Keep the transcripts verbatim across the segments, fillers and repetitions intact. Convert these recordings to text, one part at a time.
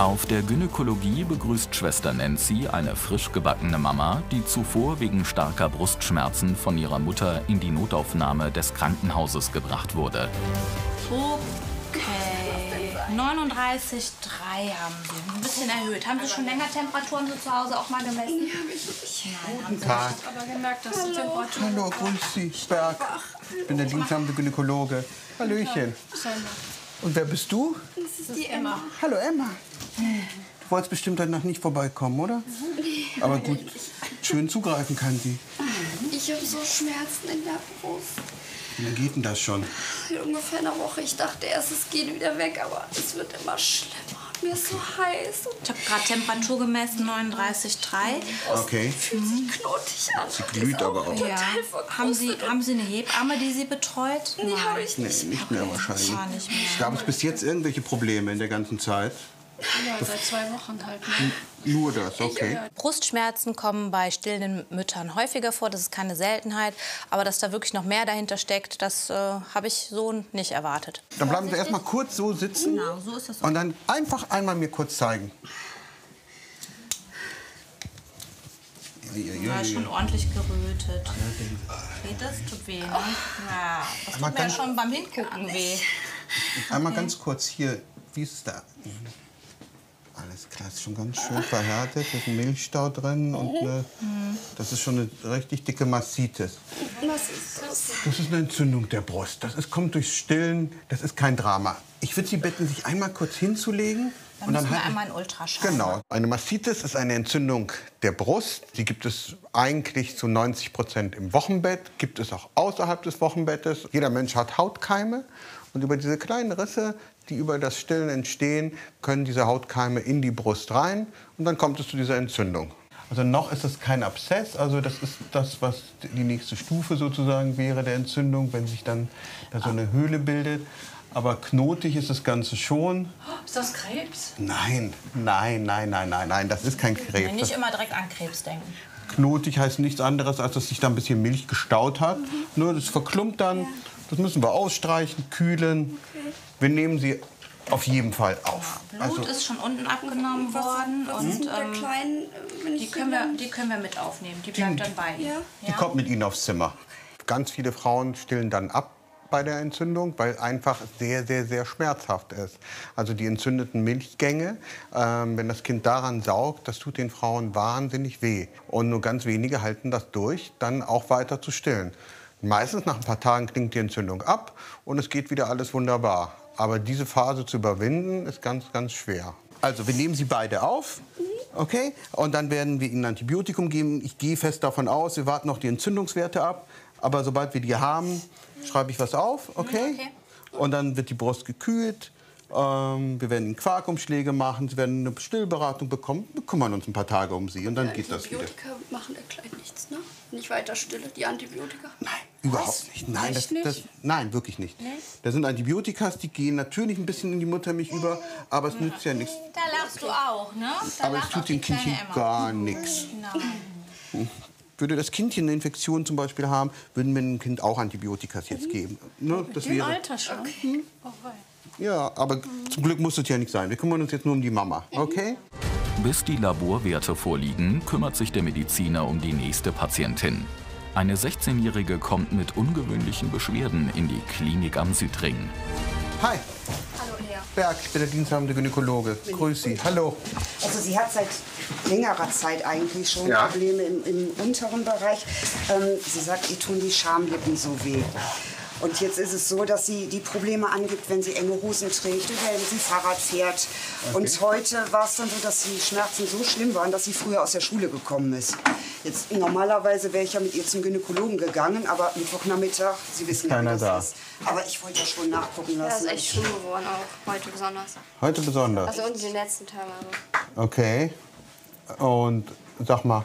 Auf der Gynäkologie begrüßt Schwester Nancy eine frisch gebackene Mama, die zuvor wegen starker Brustschmerzen von ihrer Mutter in die Notaufnahme des Krankenhauses gebracht wurde. Okay, neununddreißig Komma drei haben Sie. Ein bisschen erhöht. Haben Sie schon länger Temperaturen so zu Hause auch mal gemessen? Ja, habe ich nicht. Nein, haben Sie Tag. nicht. Aber gemerkt, dass die Temperatur... Hallo, grüß Sie, Berg. Ich bin der diensthabende Gynäkologe. Hallöchen. Und wer bist du? Das ist die Emma. Hallo, Emma. Du wolltest bestimmt dann noch nicht vorbeikommen, oder? Aber gut, schön zugreifen kann sie. Ich habe so Schmerzen in der Brust. Wie lange geht denn das schon? Seit ungefähr einer Woche. Ich dachte erst, es geht wieder weg, aber es wird immer schlimmer. Mir ist so heiß. Ich habe gerade Temperatur gemessen, neununddreißig Komma drei. Okay. Fühlt sich knotig an. Sie glüht aber auch. Ja. Haben Sie, haben Sie eine Hebamme, die Sie betreut? Nee, habe ich Nee, nicht. nicht mehr wahrscheinlich. Gar nicht mehr. Gab es bis jetzt irgendwelche Probleme in der ganzen Zeit? Ja, seit zwei Wochen halt. Ne? Nur das, okay. Brustschmerzen kommen bei stillenden Müttern häufiger vor, das ist keine Seltenheit. Aber dass da wirklich noch mehr dahinter steckt, das äh, habe ich so nicht erwartet. Dann bleiben Sie erst mal kurz so sitzen. Genau, so ist das so. Und dann einfach einmal mir kurz zeigen. Ja, ist schon ordentlich gerötet. Geht das? Tut weh, ne? Ja, das Aber tut mir ja ganz- schon beim Hingucken weh. Einmal ganz kurz hier, wie ist es da? Alles klar, ist schon ganz schön verhärtet, da ist ein Milchstau drin und eine, das ist schon eine richtig dicke Mastitis. Was ist das? Das ist eine Entzündung der Brust. Das ist, kommt durch Stillen, das ist kein Drama. Ich würde Sie bitten, sich einmal kurz hinzulegen. Dann müssen wir halten- einmal einen Ultraschall. Genau. Eine Mastitis ist eine Entzündung der Brust. Die gibt es eigentlich zu neunzig Prozent im Wochenbett, gibt es auch außerhalb des Wochenbettes. Jeder Mensch hat Hautkeime und über diese kleinen Risse, die über das Stillen entstehen, können diese Hautkeime in die Brust rein und dann kommt es zu dieser Entzündung. Also noch ist es kein Abszess, also das ist das, was die nächste Stufe sozusagen wäre der Entzündung, wenn sich dann da so eine Höhle bildet. Aber knotig ist das Ganze schon. Ist das Krebs? Nein, nein, nein, nein, nein, nein, das ist kein Nee, Krebs. nicht Das, immer direkt an Krebs denken. knotig heißt nichts anderes, als dass sich da ein bisschen Milch gestaut hat. Nur das verklumpt dann, das müssen wir ausstreichen, kühlen. Wir nehmen sie auf jeden Fall auf. Blut Also, ist schon unten abgenommen worden. Was ist Und mit der ähm, Kleinen, wenn die, ich können wir, hier die können wir mit aufnehmen. Die bleibt dann bei Ihnen. Ja. die kommt mit Ihnen aufs Zimmer. Ganz viele Frauen stillen dann ab bei der Entzündung, weil einfach sehr, sehr, sehr schmerzhaft ist. Also die entzündeten Milchgänge, ähm, wenn das Kind daran saugt, das tut den Frauen wahnsinnig weh. Und nur ganz wenige halten das durch, dann auch weiter zu stillen. Meistens nach ein paar Tagen klingt die Entzündung ab und es geht wieder alles wunderbar. Aber diese Phase zu überwinden, ist ganz, ganz schwer. Also wir nehmen sie beide auf, okay? Und dann werden wir ihnen Antibiotikum geben. Ich gehe fest davon aus, wir warten noch die Entzündungswerte ab. Aber sobald wir die haben, schreibe ich was auf, okay? Okay. Und dann wird die Brust gekühlt. Ähm, wir werden ihnen Quarkumschläge machen. Sie werden eine Stillberatung bekommen. Wir kümmern uns ein paar Tage um sie und dann geht das wieder. Antibiotika machen der Kleinen nichts, ne? Nicht weiter stille, die Antibiotika. Nein, überhaupt nicht. Nein, das, Echt nicht? das, nein, wirklich nicht. Das sind Antibiotikas, die gehen natürlich ein bisschen in die Muttermilch über, aber es nützt ja nichts. Da lachst du auch, ne? Da Aber es lacht auch tut dem die kleine Kindchen Emma. gar nichts. Nein. Würde das Kindchen eine Infektion zum Beispiel haben, würden wir dem Kind auch Antibiotikas jetzt geben. Ne, das Im wäre, Alter schon. Okay. Oh, wei. ja, aber zum Glück muss es ja nicht sein. Wir kümmern uns jetzt nur um die Mama, okay? Bis die Laborwerte vorliegen, kümmert sich der Mediziner um die nächste Patientin. Eine sechzehnjährige kommt mit ungewöhnlichen Beschwerden in die Klinik am Südring. Hi, Hallo, Herr. Berg, ich bin der diensthabende Gynäkologe. Grüß Sie. Hallo. Also sie hat seit längerer Zeit eigentlich schon Ja. Probleme im, im unteren Bereich. Ähm, sie sagt, ihr tun die Schamlippen so weh. Und jetzt ist es so, dass sie die Probleme angibt, wenn sie enge Hosen trägt oder wenn sie Fahrrad fährt. Und heute war es dann so, dass die Schmerzen so schlimm waren, dass sie früher aus der Schule gekommen ist. Jetzt normalerweise wäre ich ja mit ihr zum Gynäkologen gegangen, aber Mittwochnachmittag, Sie wissen ja, wie keiner das da. ist. Aber ich wollte ja schon nachgucken Das lassen. ist echt schlimm geworden, auch heute besonders. Heute besonders. Also uns in den letzten Tagen. Aber. Okay. Und sag mal,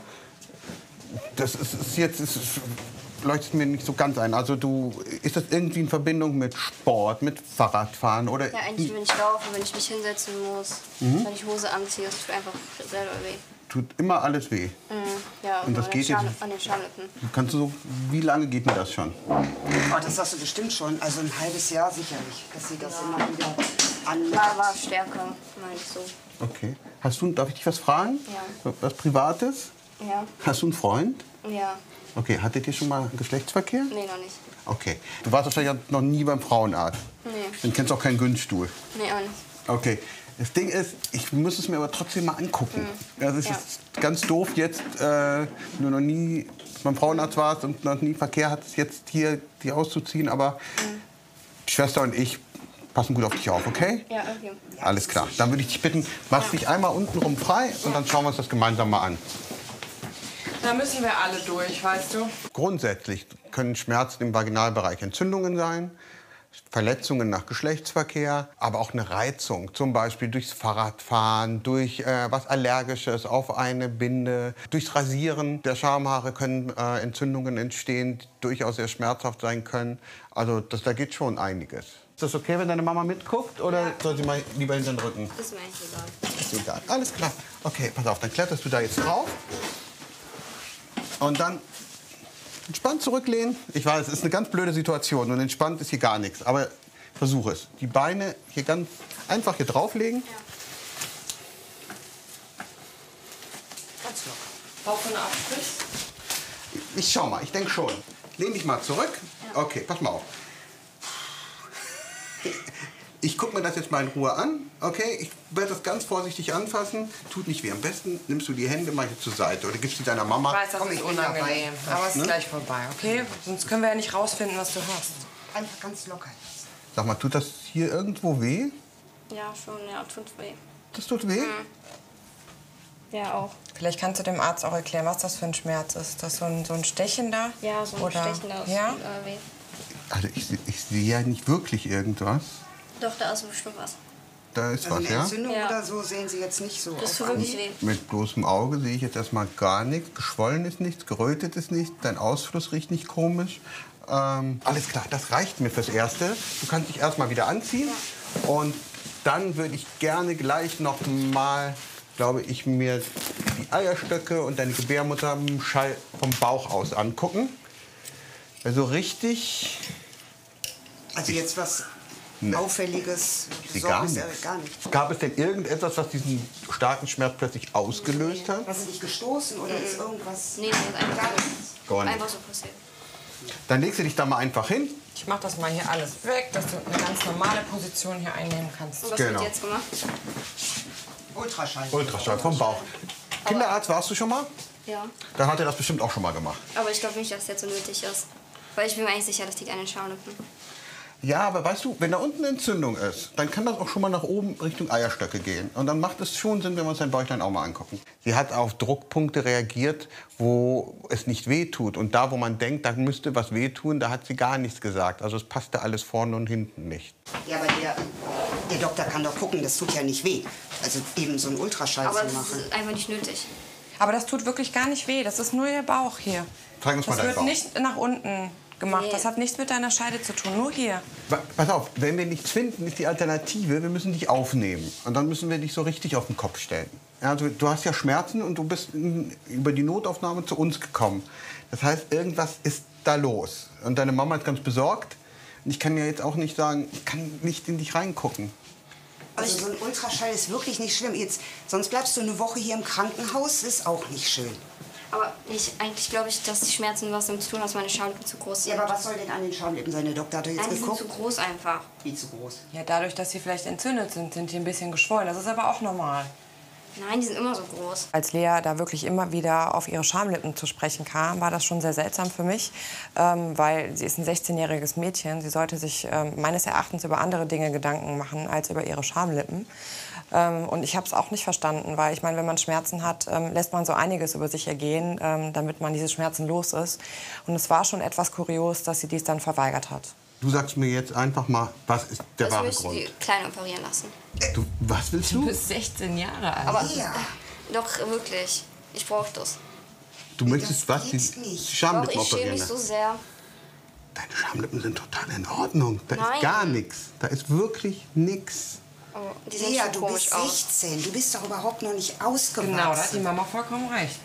das ist, ist jetzt ist, leuchtet mir nicht so ganz ein. Also du, ist das irgendwie in Verbindung mit Sport, mit Fahrradfahren oder? Ja, eigentlich, wenn ich laufe, wenn ich mich hinsetzen muss, wenn ich Hose anziehe, das tut einfach selber weh. Tut immer alles weh. Mhm. Ja, Und das an, geht den jetzt- Scham- an den Schamlippen. Kannst du so, wie lange geht denn das schon? Oh, das hast du bestimmt schon. Also ein halbes Jahr sicherlich, dass sie das immer wieder an. War, war stärker, meine ich so. Okay. Hast du, darf ich dich was fragen? Ja. Was Privates? Ja. Hast du einen Freund? Ja. Okay, hattet ihr schon mal Geschlechtsverkehr? Nee, noch nicht. Okay. Du warst wahrscheinlich noch nie beim Frauenarzt. Nee. Dann kennst du auch keinen Günststuhl. Nee, auch nicht. Okay. Das Ding ist, ich muss es mir aber trotzdem mal angucken. Mhm. Ja, das ist Ja. jetzt ganz doof jetzt, äh, wenn du noch nie beim Frauenarzt warst und noch nie Verkehr hattest, jetzt hier die auszuziehen. Aber Mhm. die Schwester und ich passen gut auf dich auf, okay? Ja, okay. Alles klar. Dann würde ich dich bitten, mach dich einmal untenrum frei und dann schauen wir uns das gemeinsam mal an. Da müssen wir alle durch, weißt du? Grundsätzlich können Schmerzen im Vaginalbereich Entzündungen sein, Verletzungen nach Geschlechtsverkehr, aber auch eine Reizung, zum Beispiel durchs Fahrradfahren, durch äh, was Allergisches auf eine Binde, durchs Rasieren der Schamhaare können äh, Entzündungen entstehen, die durchaus sehr schmerzhaft sein können. Also das, da geht schon einiges. Ist das okay, wenn deine Mama mitguckt oder ja. soll sie mal lieber hinter den Rücken? Ist mir eigentlich egal. Ist egal. Alles klar. Okay, pass auf, dann kletterst du da jetzt drauf. Und dann entspannt zurücklehnen. Ich weiß, es ist eine ganz blöde Situation und entspannt ist hier gar nichts. Aber versuche es. Die Beine hier ganz einfach hier drauflegen. Ja. Ganz locker. Bauch von der Abstrich. Ich schau mal, ich denke schon. Lehn dich mal zurück. Okay, pass mal auf. Ich gucke mir das jetzt mal in Ruhe an. Okay, ich werde das ganz vorsichtig anfassen. Tut nicht weh. Am besten nimmst du die Hände mal hier zur Seite oder gibst sie deiner Mama. Ich weiß, das Komm, ist ich bin dabei. unangenehm. Aber es ist Ne? gleich vorbei, okay? Sonst können wir ja nicht rausfinden, was du hast. Einfach ganz locker. Sag mal, tut das hier irgendwo weh? Ja, schon, ja, tut weh. Das tut weh? Ja, auch. Vielleicht kannst du dem Arzt auch erklären, was das für ein Schmerz ist. Ist das so ein, so ein Stechen da? Ja, so ein Oder? Stechen da aus Ja? äh, weh. Also ich, se- ich sehe ja nicht wirklich irgendwas. Doch, da ist bestimmt was. Da ist Also was, eine ja? Entzündung Ja. oder so sehen Sie jetzt nicht so Das auf tut wirklich Anhieb. weh. Mit bloßem Auge sehe ich jetzt erstmal gar nichts. Geschwollen ist nichts, gerötet ist nichts, dein Ausfluss riecht nicht komisch. Ähm, alles klar, das reicht mir fürs Erste. Du kannst dich erstmal wieder anziehen. Und dann würde ich gerne gleich noch mal, glaube ich, mir die Eierstöcke und deine Gebärmutter im Schall vom Bauch aus angucken. Also richtig. Also jetzt was Nee. Auffälliges, Ich sehe gar Besorgnis, nichts. äh, gar nicht. Gab es denn irgendetwas, was diesen starken Schmerz plötzlich ausgelöst hat? Hast du dich gestoßen oder ist irgendwas? Nee, nee, ist einfach, Gar so. nichts. Gar nichts. Einfach so passiert. Dann legst du dich da mal einfach hin. Ich mach das mal hier alles weg, dass du eine ganz normale Position hier einnehmen kannst. Und was Genau. wird jetzt gemacht? Ultraschall. Ultraschall vom Bauch. Kinderarzt warst du schon mal? Ja. Dann hat er das bestimmt auch schon mal gemacht. Aber ich glaube nicht, dass es jetzt so nötig ist. Weil ich bin mir eigentlich sicher, das liegt an den Schamlippen. Ja, aber weißt du, wenn da unten eine Entzündung ist, dann kann das auch schon mal nach oben Richtung Eierstöcke gehen. Und dann macht es schon Sinn, wenn wir uns dein Bäuchlein auch mal angucken. Sie hat auf Druckpunkte reagiert, wo es nicht weh tut. Und da, wo man denkt, da müsste was wehtun, da hat sie gar nichts gesagt. Also es passte alles vorne und hinten nicht. Ja, aber der, der Doktor kann doch gucken, das tut ja nicht weh. Also eben so einen Ultraschall Aber zu das machen. ist einfach nicht nötig. Aber das tut wirklich gar nicht weh. Das ist nur der Bauch hier. Zeig uns mal Das deinen wird Bauch. nicht nach unten gemacht. Nee. Das hat nichts mit deiner Scheide zu tun. Nur hier. Pa- Pass auf, wenn wir nichts finden, ist die Alternative, wir müssen dich aufnehmen. Und dann müssen wir dich so richtig auf den Kopf stellen. Ja, du, du hast ja Schmerzen und du bist in, über die Notaufnahme zu uns gekommen. Das heißt, irgendwas ist da los. Und deine Mama ist ganz besorgt. Und ich kann ja jetzt auch nicht sagen, ich kann nicht in dich reingucken. Also so ein Ultraschall ist wirklich nicht schlimm. Jetzt, sonst bleibst du eine Woche hier im Krankenhaus, ist auch nicht schön. Aber ich, eigentlich glaube ich, dass die Schmerzen was damit zu tun haben, dass meine Schamlippen zu groß sind. Ja, aber was soll denn an den Schamlippen sein? Der Doktor hat doch jetzt Nein, die sind geguckt. zu groß einfach. Wie zu groß. Ja, dadurch, dass sie vielleicht entzündet sind, sind die ein bisschen geschwollen. Das ist aber auch normal. Nein, die sind immer so groß. Als Lea da wirklich immer wieder auf ihre Schamlippen zu sprechen kam, war das schon sehr seltsam für mich, ähm, weil sie ist ein sechzehnjähriges Mädchen. Sie sollte sich ähm, meines Erachtens über andere Dinge Gedanken machen als über ihre Schamlippen. Ähm, und ich habe es auch nicht verstanden, weil ich meine, wenn man Schmerzen hat, ähm, lässt man so einiges über sich ergehen, ähm, damit man diese Schmerzen los ist. Und es war schon etwas kurios, dass sie dies dann verweigert hat. Du sagst mir jetzt einfach mal, was ist der Also wahre möchte Grund? die Kleine operieren lassen. Du, was willst du? bist sechzehn Jahre alt. Aber Ja. doch, wirklich. Ich brauche das. Du möchtest das was? Die geht nicht. Doch, Schamlippen ich schäme operieren mich lassen? so sehr. Deine Schamlippen sind total in Ordnung. Da ist Nein. gar nichts. Da ist wirklich nichts. Oh, die sehen Ja, schon du komisch bist aus. sechzehn. Du bist doch überhaupt noch nicht ausgewachsen. Genau, da hat die Mama vollkommen recht.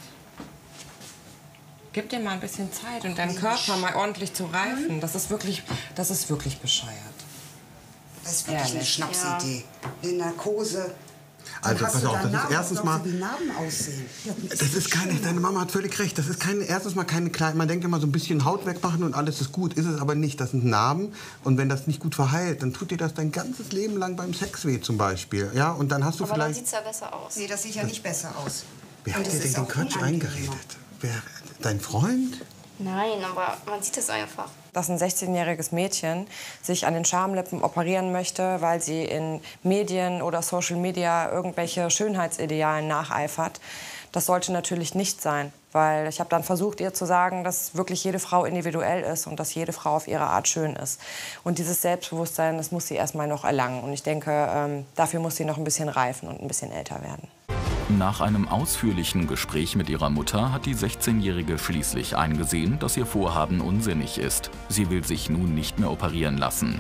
Gib dir mal ein bisschen Zeit und deinem Körper mal ordentlich zu reifen. Das ist wirklich, das ist wirklich bescheuert. Das ist wirklich eine Schnapsidee. Eine Narkose. Dann Also hast pass du auf, da das ist Narben, erstens was mal. glaubst du, wie Narben aussehen. Ja, Das ist keine, deine Mama hat völlig recht. Das ist keine, erstens mal keine kleine, man denkt immer so ein bisschen Haut wegmachen und alles ist gut. Ist es aber nicht. Das sind Narben. Und wenn das nicht gut verheilt, dann tut dir das dein ganzes Leben lang beim Sex weh zum Beispiel. Ja, und dann hast du Aber dann vielleicht. sieht es ja besser aus. Nee, das sieht ja nicht besser aus. Wer Und hat es dir denn ist den auch Quatsch unangenehmer. eingeredet? Wer, dein Freund? Nein, aber man sieht es einfach. Dass ein sechzehnjähriges Mädchen sich an den Schamlippen operieren möchte, weil sie in Medien oder Social Media irgendwelche Schönheitsidealen nacheifert, das sollte natürlich nicht sein. Weil ich habe dann versucht, ihr zu sagen, dass wirklich jede Frau individuell ist und dass jede Frau auf ihre Art schön ist. Und dieses Selbstbewusstsein, das muss sie erst mal noch erlangen. Und ich denke, ähm, dafür muss sie noch ein bisschen reifen und ein bisschen älter werden. Nach einem ausführlichen Gespräch mit ihrer Mutter hat die sechzehnjährige schließlich eingesehen, dass ihr Vorhaben unsinnig ist. Sie will sich nun nicht mehr operieren lassen.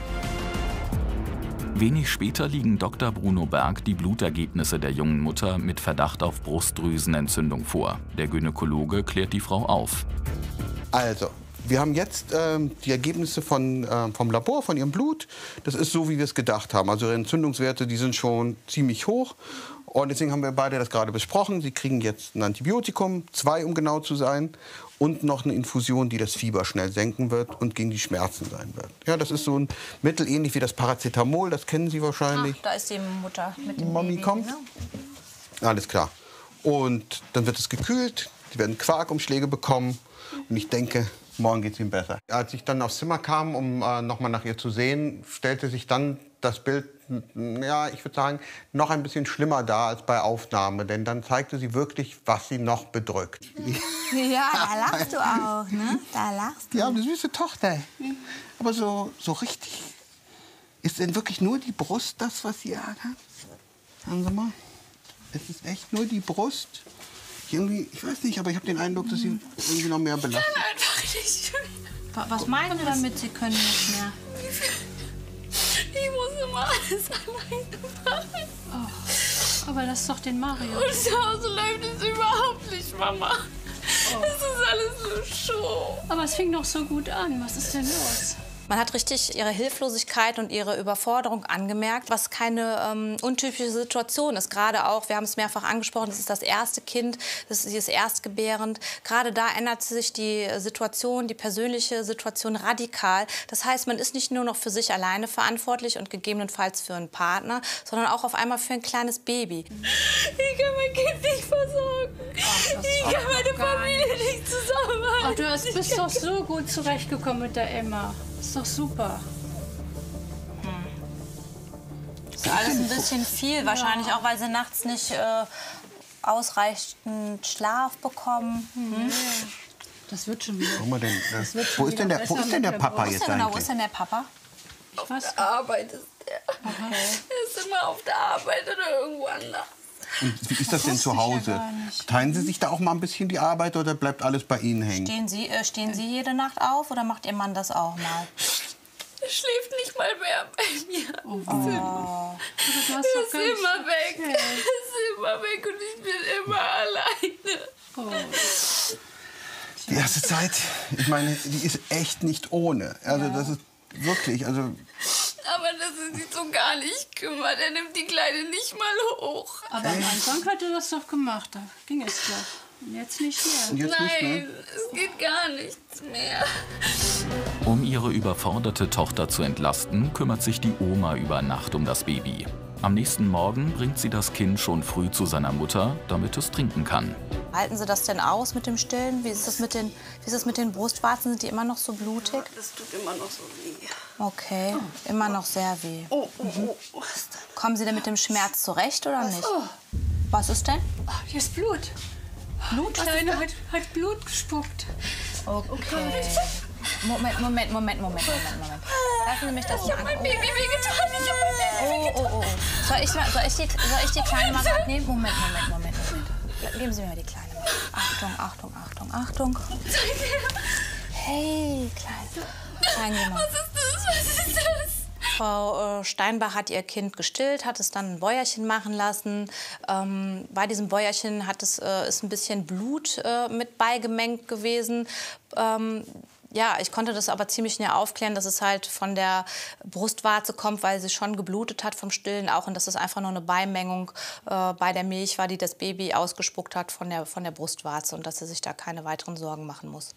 Wenig später liegen Doktor Bruno Berg die Blutergebnisse der jungen Mutter mit Verdacht auf Brustdrüsenentzündung vor. Der Gynäkologe klärt die Frau auf. Also, wir haben jetzt ähm, die Ergebnisse von, äh, vom Labor, von ihrem Blut. Das ist so, wie wir es gedacht haben. Also ihre Entzündungswerte, die sind schon ziemlich hoch. Und deswegen haben wir beide das gerade besprochen. Sie kriegen jetzt ein Antibiotikum, zwei um genau zu sein, und noch eine Infusion, die das Fieber schnell senken wird und gegen die Schmerzen sein wird. Ja, das ist so ein Mittel ähnlich wie das Paracetamol, das kennen Sie wahrscheinlich. Ach, da ist die Mutter mit dem Mami Baby, kommt. ne? Alles klar. Und dann wird es gekühlt, sie werden Quarkumschläge bekommen und ich denke, morgen geht es ihm besser. Als ich dann aufs Zimmer kam, um äh, noch mal nach ihr zu sehen, stellte sich dann das Bild, ja, ich würde sagen, noch ein bisschen schlimmer dar als bei Aufnahme. Denn dann zeigte sie wirklich, was sie noch bedrückt. Ja, da lachst du auch, ne? Da lachst du. Ja, eine süße Tochter. Aber so, so richtig, ist denn wirklich nur die Brust das, was sie hat? Sagen Sie mal, es ist echt nur die Brust. Irgendwie, ich weiß nicht, aber ich habe den Eindruck, dass sie irgendwie noch mehr belastet. Ich kann einfach nicht mehr. Was meinen Sie damit, Sie können nicht mehr? Ich muss immer alles alleine machen. Oh, aber lass doch den Mario. Und zu Hause läuft es überhaupt nicht, Mama. Oh. Das ist alles so Show. Aber es fing doch so gut an. Was ist denn los? Man hat richtig ihre Hilflosigkeit und ihre Überforderung angemerkt, was keine ähm, untypische Situation ist. Gerade auch, wir haben es mehrfach angesprochen, das ist das erste Kind, das ist, sie ist erstgebärend. Gerade da ändert sich die Situation, die persönliche Situation radikal. Das heißt, man ist nicht nur noch für sich alleine verantwortlich und gegebenenfalls für einen Partner, sondern auch auf einmal für ein kleines Baby. Ich kann mein Kind nicht versorgen. Ach, ich kann meine Familie nicht, nicht zusammenhalten. Ach, du hast, bist doch so gut zurechtgekommen mit der Emma. Ist doch super. Hm. Ist alles ein bisschen viel, wahrscheinlich ja. Auch, weil sie nachts nicht äh, ausreichend Schlaf bekommen. Hm. Das wird schon wieder. Guck mal denn, das das wo, ist denn der, wo ist denn der Papa jetzt genau, eigentlich? Wo ist denn der Papa? Auf der Arbeit ist der. Okay. Er ist immer auf der Arbeit oder irgendwo anders. Und wie ist das denn zu Hause? Teilen Sie sich da auch mal ein bisschen die Arbeit oder bleibt alles bei Ihnen hängen? Stehen Sie, äh, stehen Sie jede Nacht auf oder macht Ihr Mann das auch mal? Er schläft nicht mal mehr bei mir. Oh. Oh. Er ist immer weg. Er ist immer weg und ich bin immer alleine. Oh. Die erste Zeit, ich meine, die ist echt nicht ohne. Also das ist wirklich, also... Aber dass er sich so gar nicht kümmert. Er nimmt die Kleine nicht mal hoch. Aber am Anfang hat er das doch gemacht. Da ging es doch. Und jetzt nicht mehr. Jetzt Nein, nicht mehr? es geht gar nichts mehr. Um ihre überforderte Tochter zu entlasten, kümmert sich die Oma über Nacht um das Baby. Am nächsten Morgen bringt sie das Kind schon früh zu seiner Mutter, damit es trinken kann. Halten Sie das denn aus mit dem Stillen? Wie ist das mit den, wie ist das mit den Brustwarzen? Sind die immer noch so blutig? Ja, das tut immer noch so weh. Okay, oh. Immer noch sehr weh. Oh, oh, oh. Mhm. Kommen Sie denn mit dem Schmerz zurecht oder nicht? Oh. Was ist denn? Oh, hier ist Blut. Blut? Die Kleine hat, hat Blut gespuckt. Okay. Moment, Moment, Moment, Moment, Moment, Moment. Lassen Sie mich das Ich hab mein Baby wehgetan. Ich hab mein Baby wehgetan. Oh, oh, oh. Soll ich, soll ich, die, soll ich die Kleine mal abnehmen? Moment, Moment, Moment, Moment. Geben Sie mir mal die Kleine. Achtung, Achtung, Achtung, Achtung. Hey, Kleine. Zeigen Sie mal. Was ist das? Was ist das? Frau Steinbach hat ihr Kind gestillt, hat es dann ein Bäuerchen machen lassen. Ähm, bei diesem Bäuerchen hat es, äh, ist ein bisschen Blut äh, mit beigemengt gewesen. Ähm, ja, ich konnte das aber ziemlich schnell aufklären, dass es halt von der Brustwarze kommt, weil sie schon geblutet hat vom Stillen auch und dass es einfach nur eine Beimengung äh, bei der Milch war, die das Baby ausgespuckt hat von der, von der Brustwarze und dass sie sich da keine weiteren Sorgen machen muss.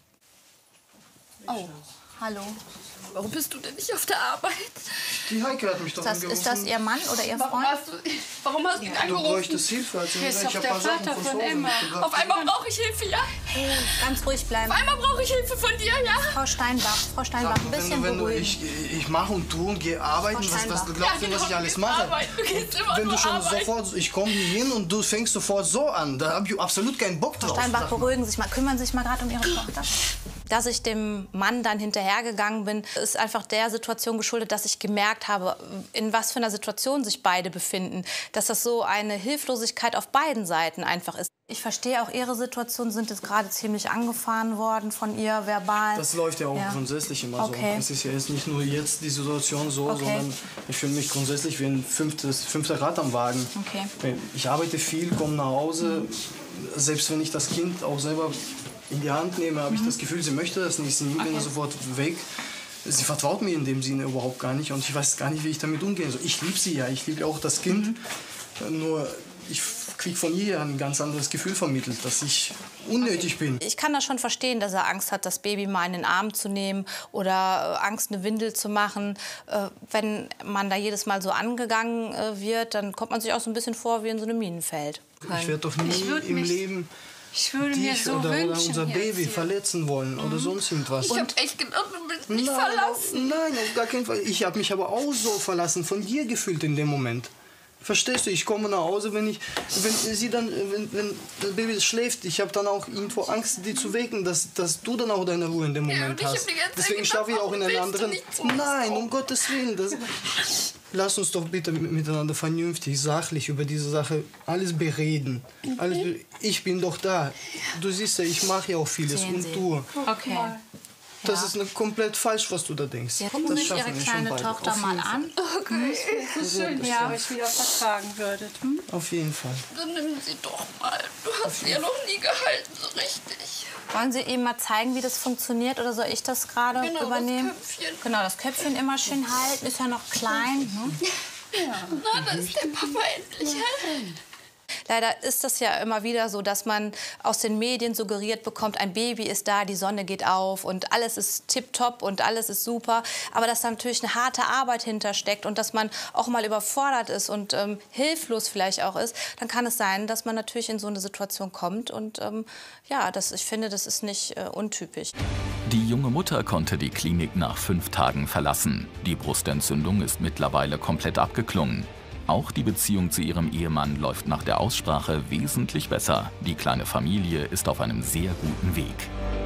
Oh, hallo. Warum bist du denn nicht auf der Arbeit? Die Heike hat mich doch Ist das, angerufen. ist das Ihr Mann oder Ihr Freund? Warum hast du, warum hast du ihn Du angerufen? bräuchtest Hilfe. Also Er ist ich doch hab der paar Sachen Vater von von zu Hause Emma. mitgebracht. Auf einmal brauche ich Hilfe, ja? Hey, ganz ruhig bleiben. Auf einmal brauche ich Hilfe von dir, ja? Frau Steinbach, Frau Steinbach, ein Wenn bisschen du, wenn du, beruhigen. ich, ich mache und tue und gehe arbeiten, was, was Steinbach. glaubst du, was ich alles mache? Arbeiten. Du gehst immer Wenn nur du schon arbeiten. sofort, ich komme hier hin und du fängst sofort so an, da habe ich absolut keinen Bock drauf. Steinbach, beruhigen Sie sich mal, kümmern Sie sich mal gerade um Ihre Tochter. Dass ich dem Mann dann hinterhergegangen bin, ist einfach der Situation geschuldet, dass ich gemerkt habe, in was für einer Situation sich beide befinden. Dass das so eine Hilflosigkeit auf beiden Seiten einfach ist. Ich verstehe auch Ihre Situation, sind jetzt gerade ziemlich angefahren worden von ihr verbal. Das läuft ja auch Ja. grundsätzlich immer Okay. so. Es ist ja jetzt nicht nur jetzt die Situation so, Okay. sondern ich fühle mich grundsätzlich wie ein fünftes, fünfter Rad am Wagen. Okay. Ich arbeite viel, komme nach Hause, selbst wenn ich das Kind auch selber in die Hand nehme, habe ich das Gefühl, sie möchte das nicht, sie nimmt Okay. ihn sofort weg. Sie vertraut mir in dem Sinne überhaupt gar nicht und ich weiß gar nicht, wie ich damit umgehen soll. Ich liebe sie ja, ich liebe auch das Kind, nur ich kriege von ihr ein ganz anderes Gefühl vermittelt, dass ich unnötig bin. Ich kann das schon verstehen, dass er Angst hat, das Baby mal in den Arm zu nehmen oder äh, Angst, eine Windel zu machen. Äh, wenn man da jedes Mal so angegangen äh, wird, dann kommt man sich auch so ein bisschen vor wie in so einem Minenfeld. Ich werde doch nie Ich würd im mich- Leben Ich würde mir dich so oder, oder wünschen, unser hier Baby jetzt hier. verletzen wollen oder sonst irgendwas. Ich hab echt gedacht, du willst mich Nein, verlassen. Nein, auf gar keinen Fall. Ich habe mich aber auch so verlassen, von dir gefühlt in dem Moment. Verstehst du? Ich komme nach Hause, wenn ich, wenn sie dann, wenn, wenn das Baby schläft, ich habe dann auch irgendwo Angst, die zu wecken, dass, dass du dann auch deine Ruhe in dem Ja, Moment und ich hab hast. die ganze Zeit Deswegen gedacht, schlafe ich auch in warum einer willst du anderen. nicht zu uns Nein, um kommen? Gottes Willen. Das, lass uns doch bitte miteinander vernünftig, sachlich über diese Sache alles bereden. Alles, be- ich bin doch da. Du siehst ja, ich mache ja auch vieles Sehen und Sie. tue. Okay. Das ist eine komplett falsch, was du da denkst. Gucken Das Sie sich schaffen Ihre wir schon kleine beide. Tochter Auf mal jeden Fall. an. Okay, So schön, dass ihr euch wieder vertragen würdet. Hm? Auf jeden Fall. dann nimm sie doch mal. Du hast sie ja noch nie gehalten, so richtig. Wollen Sie ihm mal zeigen, wie das funktioniert oder soll ich das gerade Genau, das übernehmen? Köpfchen. Genau, das Köpfchen immer schön halten, ist ja noch klein. Ne? Na, da ist der Papa endlich. Leider ist das ja immer wieder so, dass man aus den Medien suggeriert bekommt, ein Baby ist da, die Sonne geht auf und alles ist tipptopp und alles ist super. Aber dass da natürlich eine harte Arbeit hintersteckt und dass man auch mal überfordert ist und ähm, hilflos vielleicht auch ist, dann kann es sein, dass man natürlich in so eine Situation kommt. Und ähm, ja, das, ich finde, das ist nicht äh, untypisch. Die junge Mutter konnte die Klinik nach fünf Tagen verlassen. Die Brustentzündung ist mittlerweile komplett abgeklungen. Auch die Beziehung zu ihrem Ehemann läuft nach der Aussprache wesentlich besser. Die kleine Familie ist auf einem sehr guten Weg.